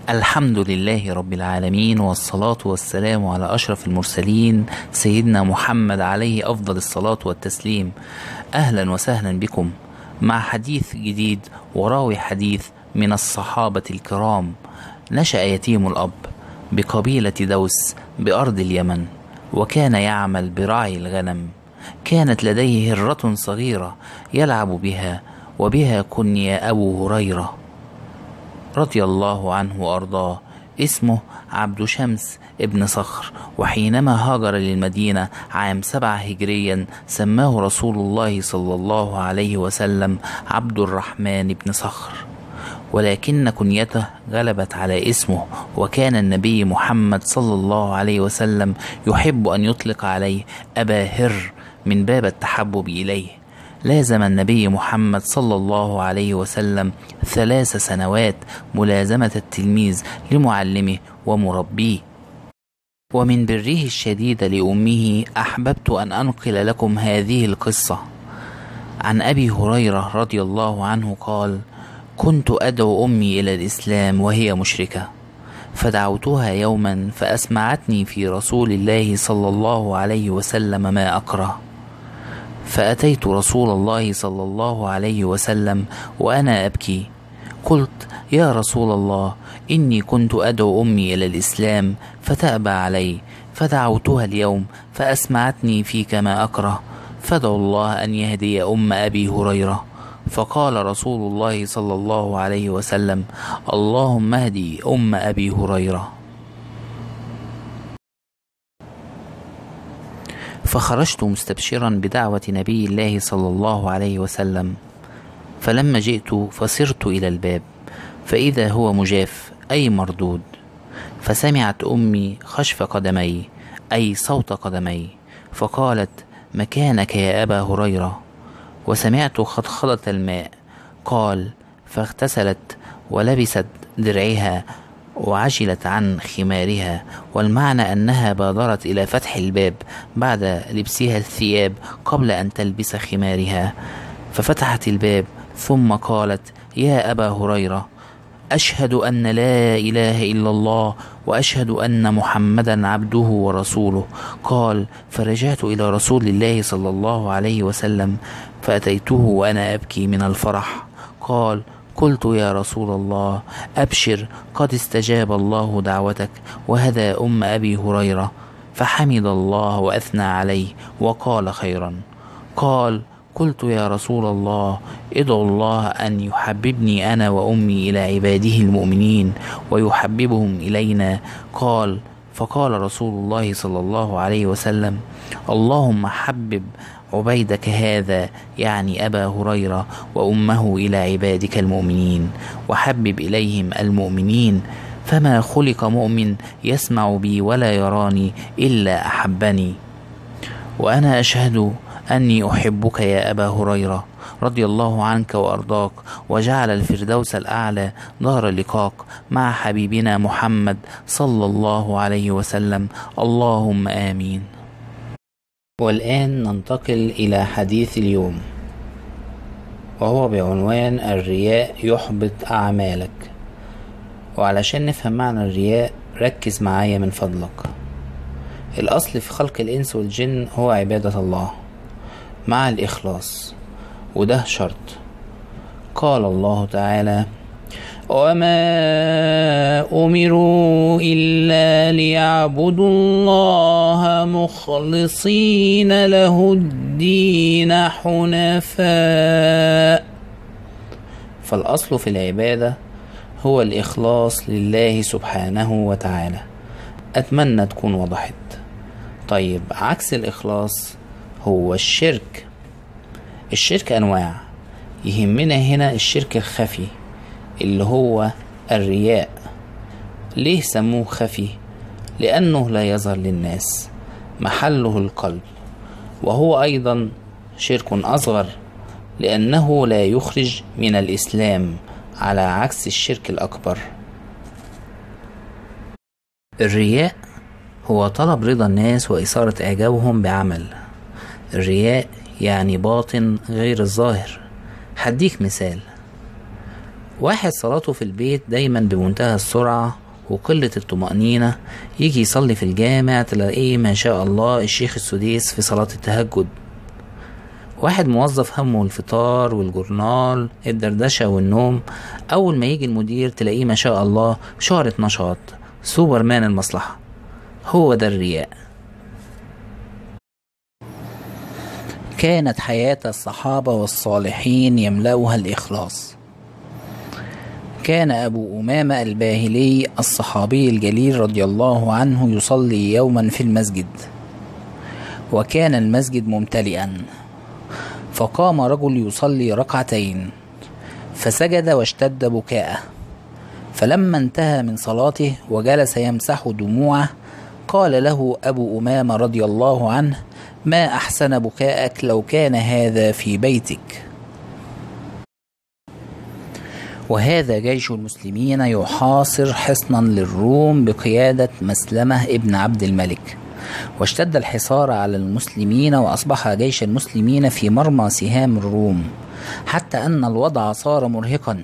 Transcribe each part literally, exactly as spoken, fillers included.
الحمد لله رب العالمين، والصلاة والسلام على أشرف المرسلين سيدنا محمد عليه أفضل الصلاة والتسليم. أهلا وسهلا بكم مع حديث جديد وراوي حديث من الصحابة الكرام. نشأ يتيم الأب بقبيلة دوس بأرض اليمن، وكان يعمل برعي الغنم. كانت لديه هرة صغيرة يلعب بها، وبها كني أبو هريرة رضي الله عنه وأرضاه. اسمه عبد شمس ابن صخر، وحينما هاجر للمدينة عام سبعة هجريا سماه رسول الله صلى الله عليه وسلم عبد الرحمن بن صخر، ولكن كنيته غلبت على اسمه، وكان النبي محمد صلى الله عليه وسلم يحب أن يطلق عليه أبا هر من باب التحبب إليه. لازم النبي محمد صلى الله عليه وسلم ثلاث سنوات ملازمة التلميذ لمعلمه ومربيه. ومن بره الشديد لأمه أحببت أن أنقل لكم هذه القصة. عن أبي هريرة رضي الله عنه قال: كنت أدعو أمي إلى الإسلام وهي مشركة، فدعوتها يوما فأسمعتني في رسول الله صلى الله عليه وسلم ما أكره، فأتيت رسول الله صلى الله عليه وسلم وأنا أبكي. قلت: يا رسول الله، إني كنت أدعو أمي إلى الإسلام فتأبى علي، فدعوتها اليوم فأسمعتني فيك ما أكره، فادعو الله أن يهدي أم أبي هريرة. فقال رسول الله صلى الله عليه وسلم: اللهم اهدي أم أبي هريرة. فخرجت مستبشرا بدعوة نبي الله صلى الله عليه وسلم، فلما جئت فصرت إلى الباب فإذا هو مجاف أي مردود، فسمعت أمي خشف قدمي أي صوت قدمي، فقالت: مكانك يا أبا هريرة. وسمعت خضخضة الماء. قال: فاغتسلت ولبست درعها وعجلت عن خمارها، والمعنى أنها بادرت إلى فتح الباب بعد لبسها الثياب قبل أن تلبس خمارها، ففتحت الباب ثم قالت: يا أبا هريرة، أشهد أن لا إله إلا الله وأشهد أن محمدا عبده ورسوله. قال: فرجعت إلى رسول الله صلى الله عليه وسلم فأتيته وأنا أبكي من الفرح. قال: قلت: يا رسول الله، أبشر، قد استجاب الله دعوتك وهدى أم أبي هريرة. فحمد الله وأثنى عليه وقال: خيرا. قال: قلت: يا رسول الله، ادعو الله أن يحببني أنا وأمي إلى عباده المؤمنين ويحببهم إلينا. قال: فقال رسول الله صلى الله عليه وسلم: اللهم حبب عبيدك هذا، يعني أبا هريرة، وأمه إلى عبادك المؤمنين، وحبب إليهم المؤمنين، فما خلق مؤمن يسمع بي ولا يراني إلا أحبني. وأنا أشهد أني أحبك يا أبا هريرة رضي الله عنك وأرضاك، وجعل الفردوس الأعلى دار لقاك مع حبيبنا محمد صلى الله عليه وسلم. اللهم آمين. والآن ننتقل إلى حديث اليوم، وهو بعنوان الرياء يحبط أعمالك. وعلشان نفهم معنى الرياء ركز معايا من فضلك. الأصل في خلق الإنس والجن هو عبادة الله مع الإخلاص، وده شرط. قال الله تعالى: وما أمروا إلا ليعبدوا الله مخلصين له الدين حنفاء. فالأصل في العبادة هو الإخلاص لله سبحانه وتعالى. أتمنى تكون وضحت. طيب، عكس الإخلاص هو الشرك. الشرك أنواع، يهمنا هنا الشرك الخفي اللي هو الرياء. ليه سموه خفي؟ لأنه لا يظهر للناس، محله القلب. وهو أيضا شرك أصغر لأنه لا يخرج من الإسلام، على عكس الشرك الأكبر. الرياء هو طلب رضا الناس وإثارة إعجابهم بعمل. الرياء يعني باطن غير الظاهر. هديك مثال: واحد صلاته في البيت دايما بمنتهى السرعة وقلة الطمأنينة، يجي يصلي في الجامع تلاقيه ما شاء الله الشيخ السديس في صلاة التهجد. واحد موظف همه الفطار والجورنال الدردشة والنوم، أول ما يجي المدير تلاقيه ما شاء الله شهرة نشاط، سوبرمان المصلحة. هو ده الرياء. كانت حياة الصحابة والصالحين يملأها الإخلاص. كان أبو أمامة الباهلي الصحابي الجليل رضي الله عنه يصلي يوما في المسجد، وكان المسجد ممتلئا، فقام رجل يصلي ركعتين فسجد واشتد بكاءه، فلما انتهى من صلاته وجلس يمسح دموعه قال له أبو أمامة رضي الله عنه: ما أحسن بكاءك لو كان هذا في بيتك. وهذا جيش المسلمين يحاصر حصنا للروم بقيادة مسلمة ابن عبد الملك، واشتد الحصار على المسلمين، وأصبح جيش المسلمين في مرمى سهام الروم، حتى أن الوضع صار مرهقا.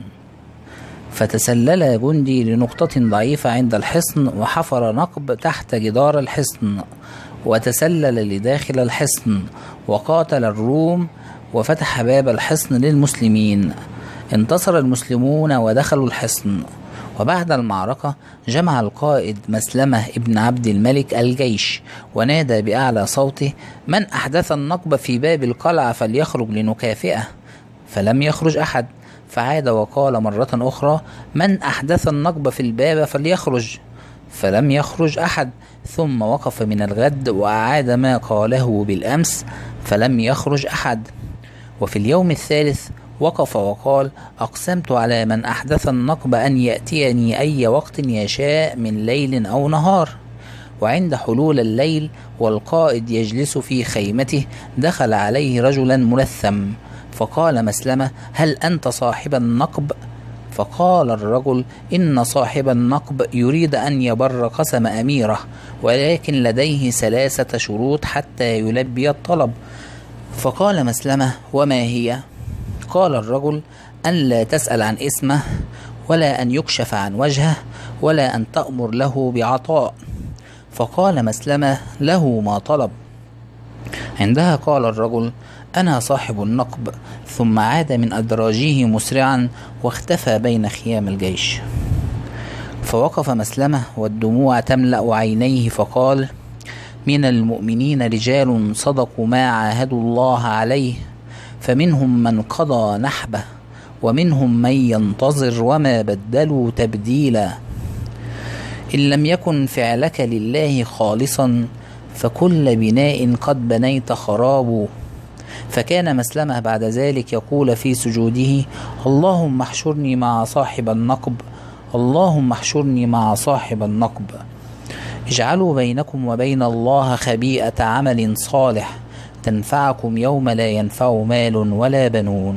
فتسلل جندي لنقطة ضعيفة عند الحصن، وحفر نقب تحت جدار الحصن، وتسلل لداخل الحصن، وقاتل الروم، وفتح باب الحصن للمسلمين. انتصر المسلمون ودخلوا الحصن، وبعد المعركة جمع القائد مسلمة ابن عبد الملك الجيش، ونادى بأعلى صوته: من أحدث النقب في باب القلعة فليخرج لنكافئه. فلم يخرج أحد، فعاد وقال مرة أخرى: من أحدث النقب في الباب فليخرج. فلم يخرج أحد، ثم وقف من الغد وأعاد ما قاله بالأمس، فلم يخرج أحد. وفي اليوم الثالث وقف وقال: أقسمت على من أحدث النقب أن يأتيني أي وقت يشاء من ليل أو نهار. وعند حلول الليل والقائد يجلس في خيمته دخل عليه رجلا ملثم، فقال مسلمة: هل أنت صاحب النقب؟ فقال الرجل: إن صاحب النقب يريد أن يبر قسم أميره، ولكن لديه ثلاثة شروط حتى يلبي الطلب. فقال مسلمة: وما هي؟ قال الرجل: أن لا تسأل عن اسمه، ولا أن يكشف عن وجهه، ولا أن تأمر له بعطاء. فقال مسلمة: له ما طلب. عندها قال الرجل: أنا صاحب النقب، ثم عاد من أدراجه مسرعا واختفى بين خيام الجيش. فوقف مسلمة والدموع تملأ عينيه، فقال: من المؤمنين رجال صدقوا ما عاهدوا الله عليه، فمنهم من قضى نحبه، ومنهم من ينتظر، وما بدلوا تبديلا. إن لم يكن فعلك لله خالصا فكل بناء قد بنيت خراب. فكان مسلمة بعد ذلك يقول في سجوده: اللهم احشرني مع صاحب النقب، اللهم احشرني مع صاحب النقب. اجعلوا بينكم وبين الله خبيئة عمل صالح تنفعكم يوم لا ينفع مال ولا بنون.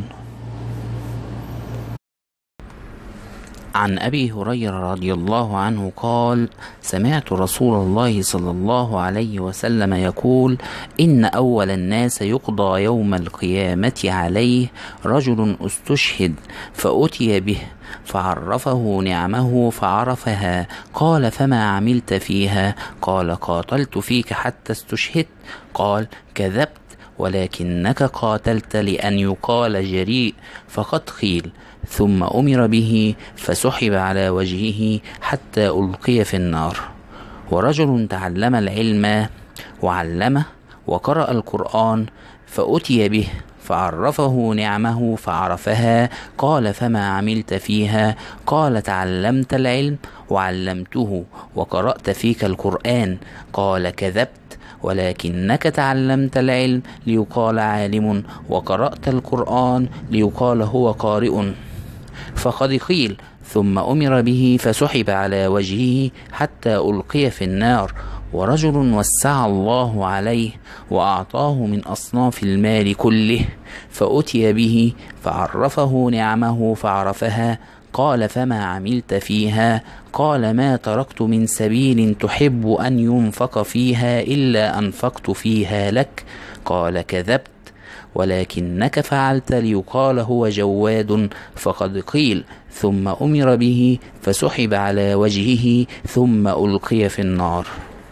عن أبي هريرة رضي الله عنه قال: سمعت رسول الله صلى الله عليه وسلم يقول: إن أول الناس يقضى يوم القيامة عليه رجل استشهد فأتي به فعرفه نعمه فعرفها، قال: فما عملت فيها؟ قال: قاتلت فيك حتى استشهدت. قال: كذبت، ولكنك قاتلت لأن يقال جريء، فقد قيل. ثم أمر به فسحب على وجهه حتى ألقي في النار. ورجل تعلم العلم وعلمه وقرأ القرآن فأتي به فعرفه نعمه فعرفها، قال: فما عملت فيها؟ قال: تعلمت العلم وعلمته وقرأت فيك القرآن. قال: كذبت، ولكنك تعلمت العلم ليقال عالم، وقرأت القرآن ليقال هو قارئ، فقد قيل. ثم أمر به فسحب على وجهه حتى ألقي في النار. ورجل وسع الله عليه وأعطاه من أصناف المال كله فأتي به فعرفه نعمه فعرفها، قال: فما عملت فيها؟ قال: ما تركت من سبيل تحب أن ينفق فيها إلا أنفقت فيها لك. قال: كذبت، ولكنك فعلت ليقال هو جواد فقد قيل، ثم أمر به فسحب على وجهه ثم ألقي في النار.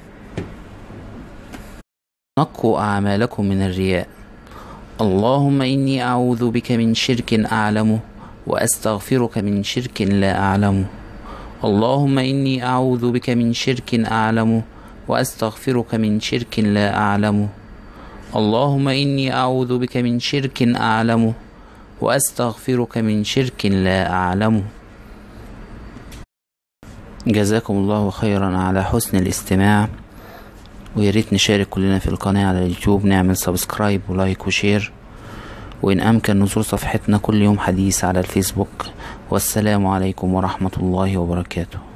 نقوا أعمالكم من الرياء. اللهم إني أعوذ بك من شرك أعلمه وأستغفرك من شرك لا أعلمه. اللهم إني أعوذ بك من شرك أعلمه وأستغفرك من شرك لا أعلمه. اللهم إني أعوذ بك من شرك أعلمه وأستغفرك من شرك لا أعلمه. جزاكم الله خيرا على حسن الاستماع، وياريت نشارك كلنا في القناة على اليوتيوب، نعمل سبسكرايب ولايك وشير، وإن أمكن نزور صفحتنا كل يوم حديث على الفيسبوك. والسلام عليكم ورحمة الله وبركاته.